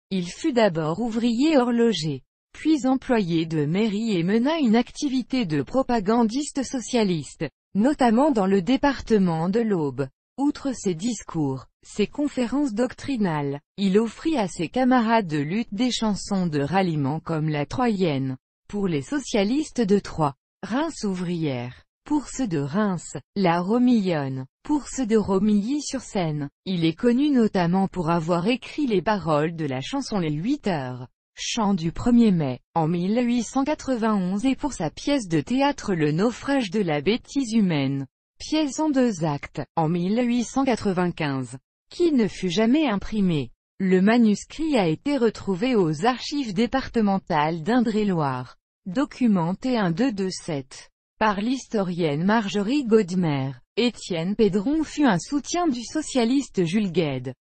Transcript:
Il fut d'abord ouvrier horloger, puis employé de mairie et mena une activité de propagandiste socialiste, notamment dans le département de l'Aube. Outre ses discours, ses conférences doctrinales, il offrit à ses camarades de lutte des chansons de ralliement comme la Troyenne, pour les socialistes de Troyes, Reims ouvrière, pour ceux de Reims, la Romillonne, pour ceux de Romilly-sur-Seine. Il est connu notamment pour avoir écrit les paroles de la chanson Les 8 heures, chant du 1er mai, en 1891 et pour sa pièce de théâtre Le naufrage de la bêtise humaine, pièce en 2 actes, en 1895, qui ne fut jamais imprimée. Le manuscrit a été retrouvé aux archives départementales d'Indre-et-Loire, documenté 1227, par l'historienne Marjorie Godmer. Étienne Pédron fut un soutien du socialiste Jules Guesde.